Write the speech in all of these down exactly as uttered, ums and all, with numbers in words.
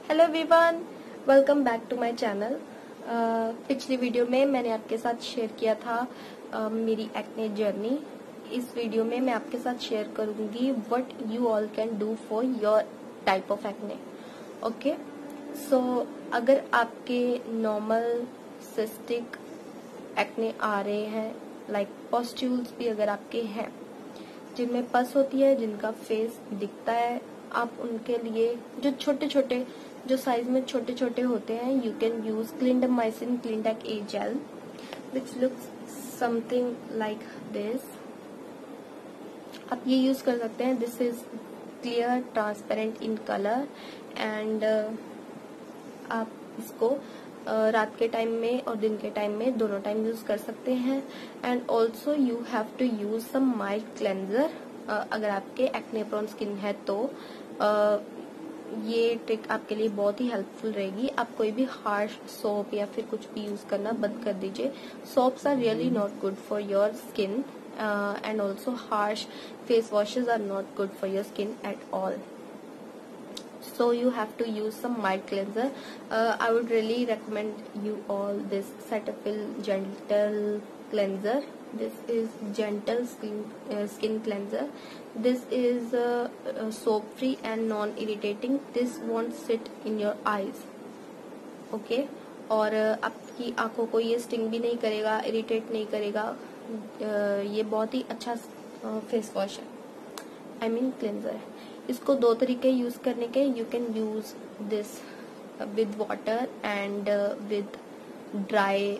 Hello everyone, welcome back to my channel. पिछली video में मैंने आपके साथ शेयर किया था uh, मेरी एक्ने जर्नी। इस वीडियो में मैं आपके साथ शेयर करूंगी what you all can do for your type of acne. Okay, so अगर आपके नॉर्मल सिस्टिक एक्ने आ रहे हैं, लाइक पस्ट्यूल्स भी अगर आपके हैं जिनमें पस होती है, जिनका फेस दिखता है, आप उनके लिए जो छोटे छोटे जो साइज में छोटे छोटे होते हैं, you can use clindamycin Clindac A gel which looks something like this. आप ये यूज कर सकते हैं। This is clear transparent in colour and आप इसको uh, रात के टाइम में और दिन के टाइम में दोनों टाइम यूज कर सकते हैं। And also you have to use some mild cleanser. अगर आपके एक्ने प्रोन स्किन है तो uh, ये ट्रिक आपके लिए बहुत ही हेल्पफुल रहेगी। आप कोई भी हार्श सोप या फिर कुछ भी यूज करना बंद कर दीजिए। Soaps are really not good for your skin and also harsh face washes are not good for your skin at all. So you have to use some mild cleanser. uh, I would really recommend you all this Cetaphil gentle cleanser. This is gentle skin uh, skin cleanser. This is uh, uh, soap free and non irritating. This won't sit in your eyes. Okay, और uh, आपकी आंखों को ये sting भी नहीं करेगा, irritate नहीं करेगा। uh, ये बहुत ही अच्छा फेस वॉश है, आई मीन क्लेंजर है। इसको दो तरीके यूज करने के, you can use this with water and with dry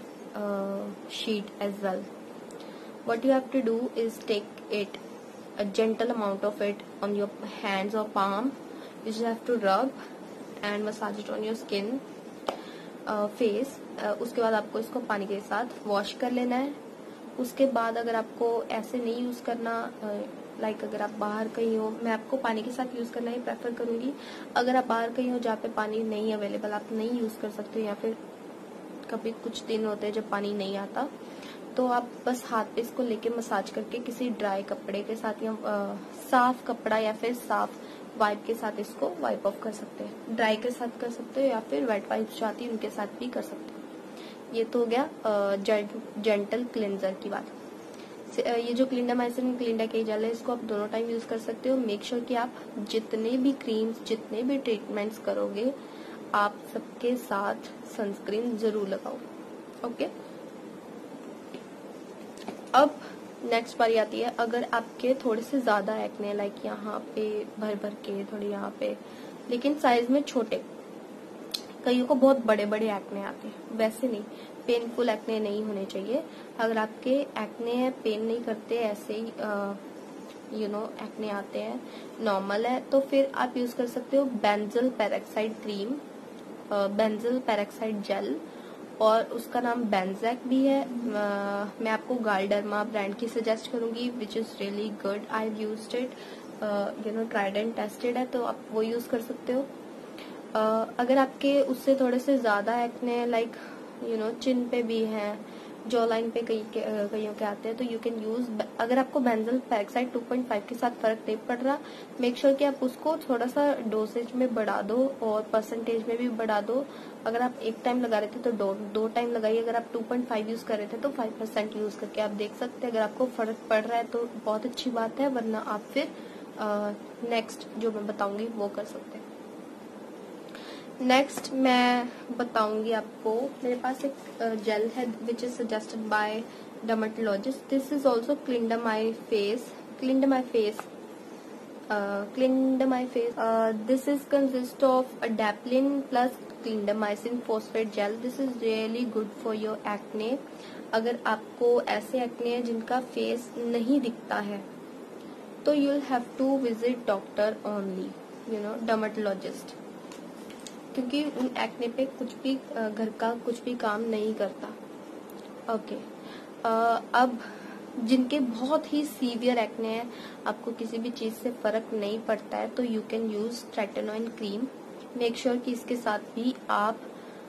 sheet as well. What you have to do is take it a gentle amount of it on your hands or palm. You just have to rub and massage it on your skin, uh, face. uh, उसके बाद आपको इसको पानी के साथ wash कर लेना है. उसके बाद अगर आपको ऐसे नहीं यूज करना, लाइक uh, like अगर आप बाहर कहीं हो, मैं आपको पानी के साथ यूज करना ही प्रेफर करूंगी. अगर आप बाहर कहीं हो जहाँ पे पानी नहीं अवेलेबल, आप नहीं यूज कर सकते, या फिर कभी कुछ दिन होते हैं जब पानी नहीं आता, तो आप बस हाथ पे इसको लेके मसाज करके किसी ड्राई कपड़े के साथ या आ, साफ कपड़ा या फिर साफ वाइप के साथ इसको वाइप ऑफ कर सकते हैं. ड्राई के साथ कर सकते हो या फिर वेट वाइप जो आती है उनके साथ भी कर सकते हो. ये तो हो गया जेंटल क्लेंजर की बात. ये जो क्लिंडामाइसिन क्लिंडाक ए जेल है, इसको आप दोनों टाइम यूज कर सकते हो. मेक श्योर कि आप जितने भी क्रीम्स, जितने भी ट्रीटमेंट्स करोगे, आप सबके साथ सनस्क्रीन जरूर लगाओ. ओके, अब नेक्स्ट बारी आती है, अगर आपके थोड़े से ज्यादा एक्ने, लाइक यहाँ पे भर भर के, थोड़े यहाँ पे, लेकिन साइज में छोटे, कईयों को बहुत बड़े बड़े एक्ने आते हैं. वैसे नहीं, पेनफुल एक्ने नहीं होने चाहिए. अगर आपके एक्ने है, पेन नहीं करते, ऐसे ही यू नो एक्ने आते हैं, नॉर्मल है, तो फिर आप यूज कर सकते हो benzoyl peroxide cream, benzoyl peroxide gel, और उसका नाम बेंजैक भी है. uh, मैं आपको गालडर्मा ब्रांड की सजेस्ट करूंगी, which is really good. I have used it, you know tried and tested है, तो आप वो यूज कर सकते हो. uh, अगर आपके उससे थोड़े से ज्यादा acne, like you know chin पे भी है, जॉ लाइन पे कई के, कईयों के आते हैं, तो यू कैन यूज. अगर आपको benzoyl peroxide two point five के साथ फर्क नहीं पड़ रहा, मेक श्योर कि आप उसको थोड़ा सा डोसेज में बढ़ा दो और परसेंटेज में भी बढ़ा दो. अगर आप एक टाइम लगा रहे थे तो दो दो टाइम लगाइए. अगर आप टू पॉइंट फाइव यूज कर रहे थे तो फाइव परसेंट यूज करके आप देख सकते हैं. अगर आपको फर्क पड़ रहा है तो बहुत अच्छी बात है, वरना आप फिर नेक्स्ट uh, जो मैं बताऊंगी वो कर सकते हैं. नेक्स्ट मैं बताऊंगी आपको, मेरे पास एक जेल है which is suggested by dermatologist. This is also clindamy face clindamy face clindamy face. This is consist of adapalene plus clindamycin phosphate gel. This is really good for your acne. अगर आपको ऐसे acne हैं जिनका face नहीं दिखता है, तो you will have to visit doctor only, you know dermatologist, क्योंकि उन एक्ने पे कुछ भी घर का कुछ भी काम नहीं करता. ओके, अब जिनके बहुत ही सीवियर एक्ने है, आपको किसी भी चीज से फर्क नहीं पड़ता है, तो you can use tretinoin cream. Make sure कि इसके साथ भी आप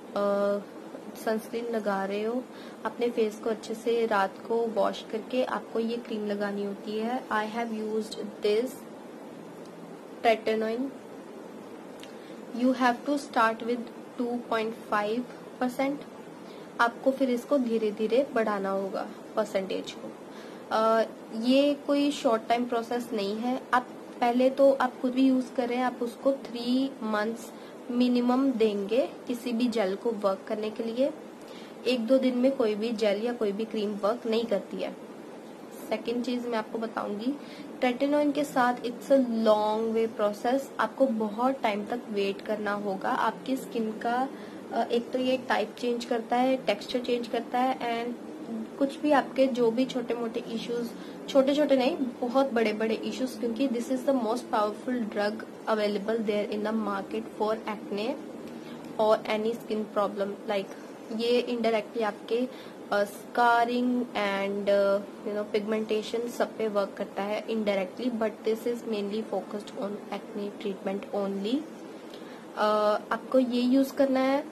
सनस्क्रीन लगा रहे हो. अपने फेस को अच्छे से रात को वॉश करके आपको ये क्रीम लगानी होती है. I have used this tretinoin you have to start with two point five percent. आपको फिर इसको धीरे धीरे बढ़ाना होगा परसेंटेज को। uh, ये कोई शॉर्ट टाइम प्रोसेस नहीं है। आप पहले तो आप खुद भी यूज कर रहे हैं, आप उसको थ्री मंथ्स मिनिमम देंगे किसी भी जेल को वर्क करने के लिए। एक दो दिन में कोई भी जेल या कोई भी क्रीम वर्क नहीं करती है। सेकेंड चीज मैं आपको बताऊंगी, ट्रेटिनोइन के साथ it's a long way process. आपको बहुत टाइम तक वेट करना होगा। आपकी स्किन का एक तो ये टाइप चेंज करता है, टेक्सचर चेंज करता है, एंड कुछ भी आपके जो भी छोटे मोटे इश्यूज, छोटे छोटे नहीं बहुत बड़े बड़े इश्यूज, क्योंकि this is the most powerful drug available there in the market for acne और एनी स्किन प्रॉब्लम। लाइक ये इनडायरेक्टली आपके scarring and you know pigmentation सब पे वर्क करता है indirectly, but this is mainly focused on acne treatment only. आपको ये use करना है।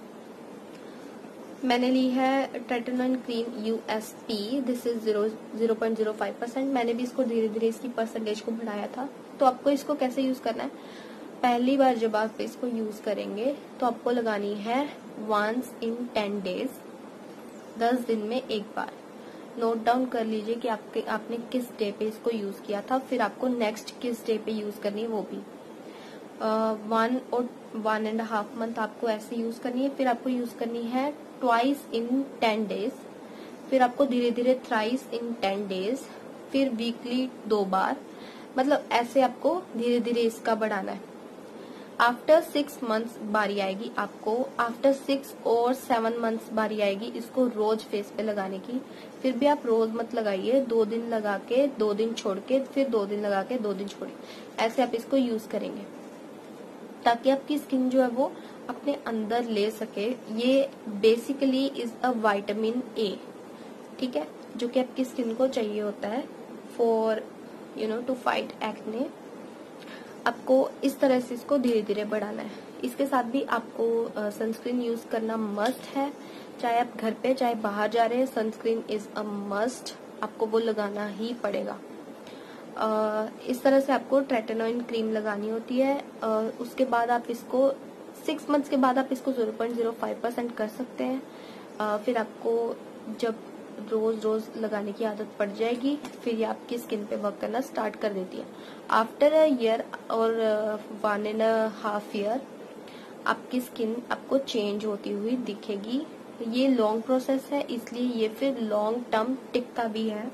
मैंने ली है tretinoin cream USP, this is zero zero point zero five percent. मैंने भी इसको धीरे धीरे इसकी परसेंटेज को बढ़ाया था। तो आपको इसको कैसे यूज करना है, पहली बार जब आप इसको यूज करेंगे तो आपको लगानी है वंस इन टेन डेज, दस दिन में एक बार। नोट डाउन कर लीजिए कि आपके आपने किस डे पे इसको यूज किया था, फिर आपको नेक्स्ट किस डे पे यूज करनी है वो भी। वन और वन एंड हाफ मंथ आपको ऐसे यूज करनी है। फिर आपको यूज करनी है ट्वाइस इन टेन डेज, फिर आपको धीरे धीरे थ्राइस इन टेन डेज, फिर वीकली दो बार। मतलब ऐसे आपको धीरे धीरे इसका बढ़ाना है। आफ्टर सिक्स मंथ्स बारी आएगी आपको, आफ्टर सिक्स और सेवन मंथ्स बारी आएगी इसको रोज फेस पे लगाने की। फिर भी आप रोज मत लगाइए, दो दिन लगा के दो दिन छोड़ के, फिर दो दिन लगा के दो दिन छोड़िए, ऐसे आप इसको यूज करेंगे ताकि आपकी स्किन जो है वो अपने अंदर ले सके। ये basically is a vitamin A, ठीक है, जो कि आपकी स्किन को चाहिए होता है for you know to fight acne. आपको इस तरह से इसको धीरे धीरे बढ़ाना है। इसके साथ भी आपको सनस्क्रीन यूज करना मस्ट है, चाहे आप घर पे चाहे बाहर जा रहे हैं, सनस्क्रीन इज अ मस्ट, आपको वो लगाना ही पड़ेगा। Uh, इस तरह से आपको ट्रेटिनोइन क्रीम लगानी होती है। uh, उसके बाद आप इसको सिक्स मंथ्स के बाद आप इसको zero point zero five percent कर सकते हैं। uh, फिर आपको जब रोज रोज लगाने की आदत पड़ जाएगी फिर ये आपकी स्किन पे वर्क करना स्टार्ट कर देती है। आफ्टर अ ईयर और वन एंड हाफ ईयर आपकी स्किन आपको चेंज होती हुई दिखेगी। ये लॉन्ग प्रोसेस है, इसलिए ये फिर लॉन्ग टर्म टिकता भी है।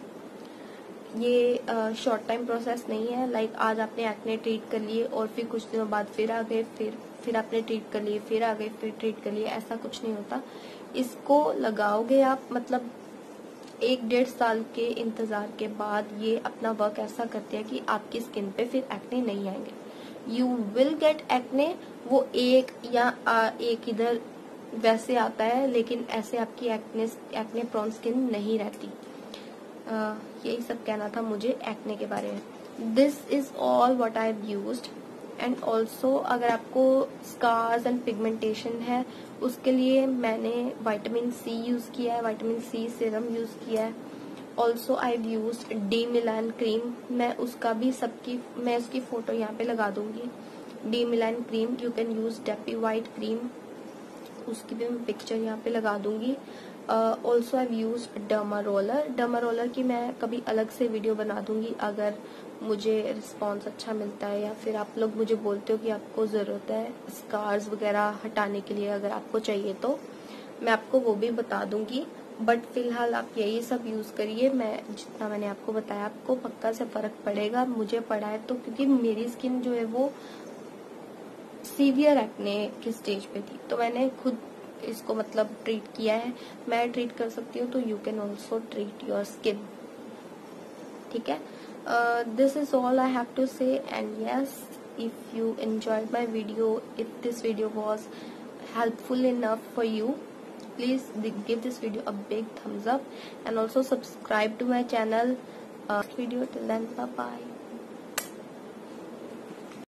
ये शॉर्ट टाइम प्रोसेस नहीं है। लाइक like, आज आपने एक्ने ट्रीट कर लिए और फिर कुछ दिनों बाद फिर आ गए, फिर फिर आपने ट्रीट कर लिए, फिर आ गए, फिर ट्रीट कर लिए, ऐसा कुछ नहीं होता। इसको लगाओगे आप, मतलब एक डेढ़ साल के इंतजार के बाद ये अपना वर्क ऐसा करती है कि आपकी स्किन पे फिर एक्ने नहीं आएंगे। यू विल गेट एक्ने, वो एक या आ, एक इधर वैसे आता है, लेकिन ऐसे आपकी एक्ने एक्ने प्रोन स्किन नहीं रहती। Uh, यही सब कहना था मुझे एक्ने के बारे में। This is all what I have used. And also अगर आपको स्कार्स एंड पिगमेंटेशन है उसके लिए मैंने विटामिन सी यूज किया है, विटामिन सी सीरम यूज किया है। Also I have used Demelan cream, मैं उसका भी सबकी मैं उसकी फोटो यहाँ पे लगा दूंगी। Demelan cream, you can use Depiwhite cream, उसकी भी मैं पिक्चर यहाँ पे लगा दूंगी। Also I use derma roller. Derma roller की मैं कभी अलग से वीडियो बना दूंगी अगर मुझे रिस्पॉन्स अच्छा मिलता है, या फिर आप लोग मुझे बोलते हो कि आपको ज़रूरत है स्कार्स वगैरह हटाने के लिए, अगर आपको चाहिए तो मैं आपको वो भी बता दूंगी। बट फिलहाल आप यही सब यूज़ करिए। मैं जितना मैंने आपको बताया आपको पक्का से फ़र्क पड़ेगा। मुझे पड़ा है तो, क्योंकि मेरी स्किन जो है वो सीवियर एक्ने की स्टेज पे थी, तो मैंने खुद इसको मतलब ट्रीट किया है। मैं ट्रीट कर सकती हूँ तो you can also treat your skin, ठीक है। This is all I have to say. And yes, if you enjoyed my video, if this video was helpful enough for you, please give this video a big thumbs up and also subscribe to my channel. Uh, video till then, bye bye.